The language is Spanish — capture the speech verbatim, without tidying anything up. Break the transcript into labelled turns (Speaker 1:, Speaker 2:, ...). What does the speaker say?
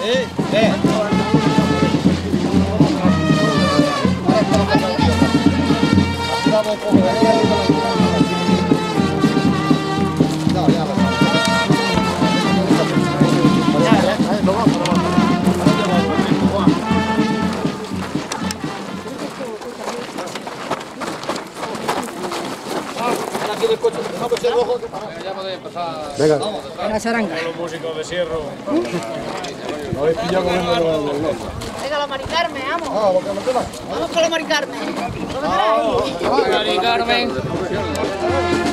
Speaker 1: Eh. Vamos un poco de ahí. No, ya lo vamos. Ya, ya, lo vamos, lo vamos. Aquí del coche, vamos el ojo. Ya podéis pasar. Venga. Vamos,
Speaker 2: la charanga.
Speaker 3: Los músicos de Sierro.
Speaker 1: Habéis pillado comiendo el
Speaker 2: Venga, la Mari Carmen, vamos.
Speaker 1: Ah, lo que me toma.
Speaker 2: Vamos con la Mari Carmen.
Speaker 3: Mari Carmen.